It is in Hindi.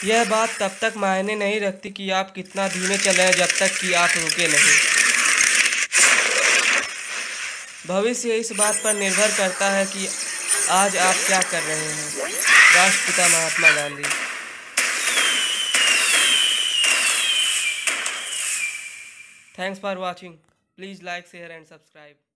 यह बात तब तक मायने नहीं रखती कि आप कितना धीमे चलें जब तक कि आप रुके नहीं। भविष्य इस बात पर निर्भर करता है कि आज आप क्या कर रहे हैं। राष्ट्रपिता Mahatma Gandhi. Thanks for watching. Please like, share and subscribe.